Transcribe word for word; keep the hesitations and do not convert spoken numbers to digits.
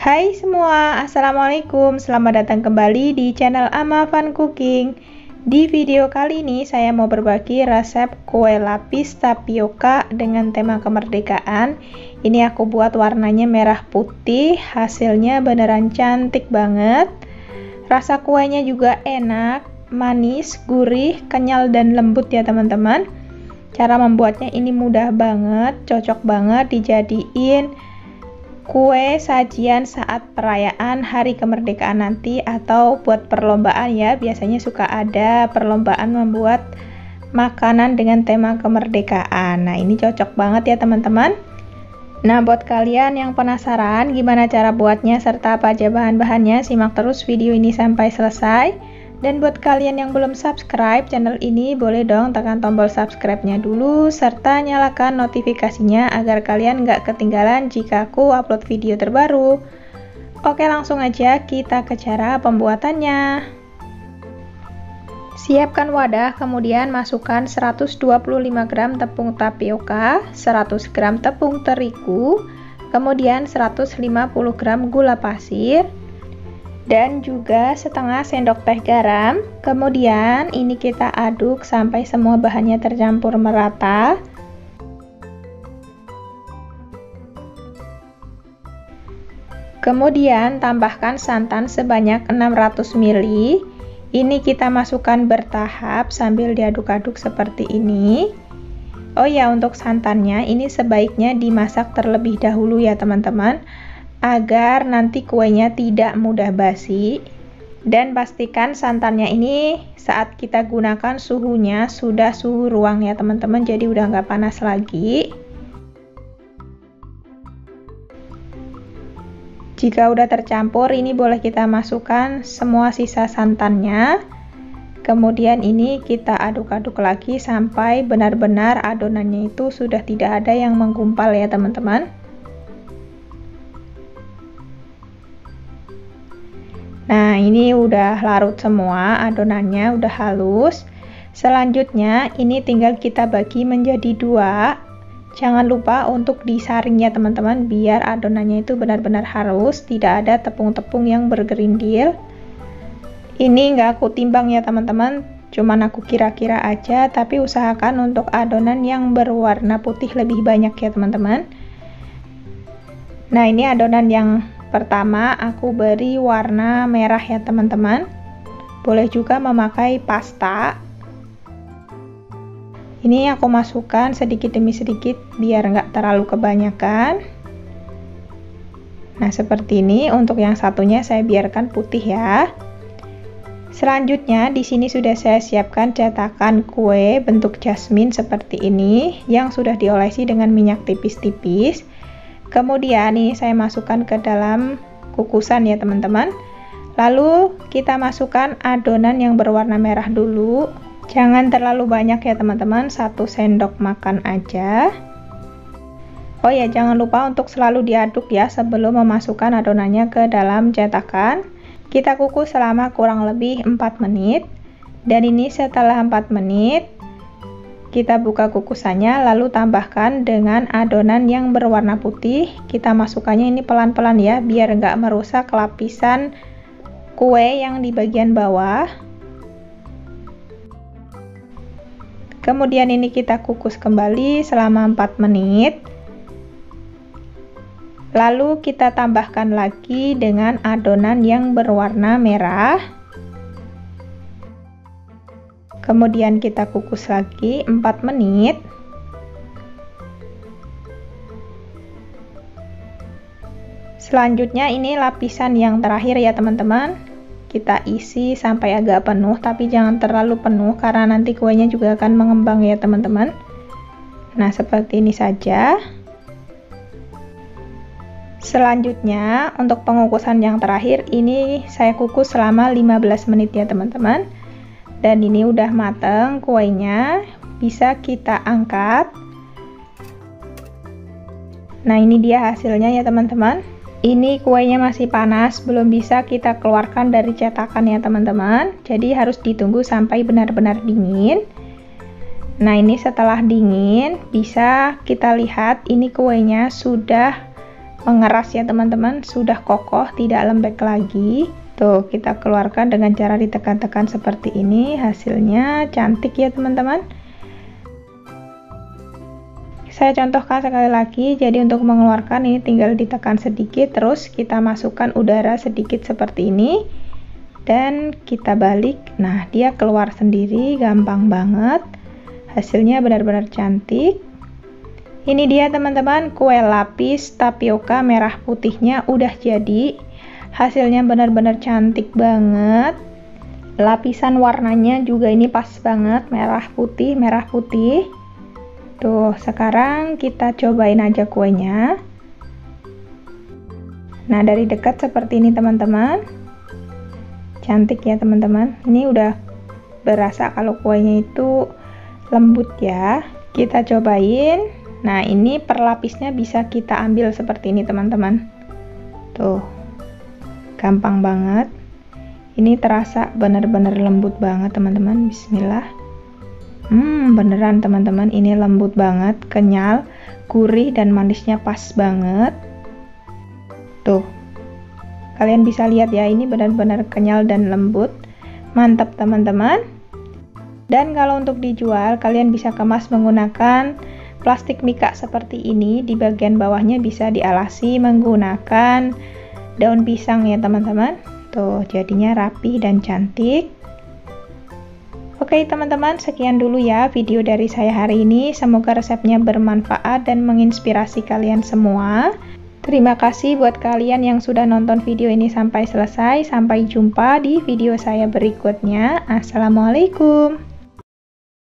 Hai semua, Assalamualaikum. Selamat datang kembali di channel Ama Fun Cooking. Di video kali ini saya mau berbagi resep kue lapis tapioka dengan tema kemerdekaan. Ini aku buat warnanya merah putih, hasilnya beneran cantik banget. Rasa kuenya juga enak, manis, gurih, kenyal dan lembut ya teman-teman. Cara membuatnya ini mudah banget, cocok banget dijadiin kue sajian saat perayaan hari kemerdekaan nanti atau buat perlombaan ya. Biasanya suka ada perlombaan membuat makanan dengan tema kemerdekaan. Nah, ini cocok banget ya teman-teman. Nah, buat kalian yang penasaran gimana cara buatnya serta apa aja bahan-bahannya, simak terus video ini sampai selesai. Dan buat kalian yang belum subscribe channel ini, boleh dong tekan tombol subscribe-nya dulu serta nyalakan notifikasinya agar kalian nggak ketinggalan jika aku upload video terbaru. Oke, langsung aja kita ke cara pembuatannya. Siapkan wadah, kemudian masukkan seratus dua puluh lima gram tepung tapioka, seratus gram tepung terigu, kemudian seratus lima puluh gram gula pasir, dan juga setengah sendok teh garam. Kemudian ini kita aduk sampai semua bahannya tercampur merata. Kemudian tambahkan santan sebanyak enam ratus mililiter. Ini kita masukkan bertahap sambil diaduk-aduk seperti ini. Oh ya, untuk santannya ini sebaiknya dimasak terlebih dahulu ya teman-teman, agar nanti kuenya tidak mudah basi. Dan pastikan santannya ini saat kita gunakan suhunya sudah suhu ruang ya teman-teman, jadi udah nggak panas lagi. Jika udah tercampur, ini boleh kita masukkan semua sisa santannya. Kemudian ini kita aduk-aduk lagi sampai benar-benar adonannya itu sudah tidak ada yang menggumpal ya teman-teman. Nah, ini udah larut semua adonannya, udah halus. Selanjutnya ini tinggal kita bagi menjadi dua. Jangan lupa untuk disaring ya teman-teman, biar adonannya itu benar-benar halus, tidak ada tepung-tepung yang bergerindil. Ini nggak aku timbang ya teman-teman, cuman aku kira-kira aja, tapi usahakan untuk adonan yang berwarna putih lebih banyak ya teman-teman. Nah, ini adonan yang pertama aku beri warna merah ya teman-teman. Boleh juga memakai pasta. Ini aku masukkan sedikit demi sedikit biar nggak terlalu kebanyakan. Nah, seperti ini. Untuk yang satunya saya biarkan putih ya. Selanjutnya di sini sudah saya siapkan cetakan kue bentuk jasmine seperti ini yang sudah diolesi dengan minyak tipis-tipis. Kemudian ini saya masukkan ke dalam kukusan ya teman-teman. Lalu kita masukkan adonan yang berwarna merah dulu. Jangan terlalu banyak ya teman-teman, satu sendok makan aja. Oh ya, jangan lupa untuk selalu diaduk ya sebelum memasukkan adonannya ke dalam cetakan. Kita kukus selama kurang lebih empat menit. Dan ini setelah empat menit kita buka kukusannya, lalu tambahkan dengan adonan yang berwarna putih. Kita masukkannya ini pelan-pelan ya, biar nggak merusak lapisan kue yang di bagian bawah. Kemudian ini kita kukus kembali selama empat menit. Lalu kita tambahkan lagi dengan adonan yang berwarna merah. Kemudian kita kukus lagi empat menit. Selanjutnya ini lapisan yang terakhir ya teman-teman. Kita isi sampai agak penuh, tapi jangan terlalu penuh karena nanti kuenya juga akan mengembang ya teman-teman. Nah, seperti ini saja. Selanjutnya untuk pengukusan yang terakhir ini saya kukus selama lima belas menit ya teman-teman. Dan ini udah mateng kuenya, bisa kita angkat. Nah, ini dia hasilnya ya teman-teman. Ini kuenya masih panas, belum bisa kita keluarkan dari cetakan ya teman-teman. Jadi harus ditunggu sampai benar-benar dingin. Nah, ini setelah dingin bisa kita lihat ini kuenya sudah mengeras ya teman-teman, sudah kokoh, tidak lembek lagi. Tuh, kita keluarkan dengan cara ditekan-tekan seperti ini. Hasilnya cantik ya teman-teman. Saya contohkan sekali lagi. Jadi untuk mengeluarkan ini tinggal ditekan sedikit, terus kita masukkan udara sedikit seperti ini dan kita balik. Nah, dia keluar sendiri, gampang banget. Hasilnya benar-benar cantik. Ini dia teman-teman, kue lapis tapioka merah putihnya udah jadi. Hasilnya benar-benar cantik banget. Lapisan warnanya juga ini pas banget, merah putih, merah putih. Tuh, sekarang kita cobain aja kuenya. Nah, dari dekat seperti ini teman-teman. Cantik ya teman-teman. Ini udah berasa kalau kuenya itu lembut ya. Kita cobain. Nah, ini perlapisnya bisa kita ambil seperti ini teman-teman. Tuh, gampang banget. Ini terasa benar-benar lembut banget teman-teman. Bismillah. Hmm, beneran teman-teman, ini lembut banget, kenyal, gurih dan manisnya pas banget. Tuh, kalian bisa lihat ya, ini benar-benar kenyal dan lembut. Mantap teman-teman. Dan kalau untuk dijual, kalian bisa kemas menggunakan plastik mika seperti ini. Di bagian bawahnya bisa dialasi menggunakan daun pisang ya teman-teman. Tuh, jadinya rapi dan cantik. Oke teman-teman, sekian dulu ya video dari saya hari ini. Semoga resepnya bermanfaat dan menginspirasi kalian semua. Terima kasih buat kalian yang sudah nonton video ini sampai selesai. Sampai jumpa di video saya berikutnya. Assalamualaikum.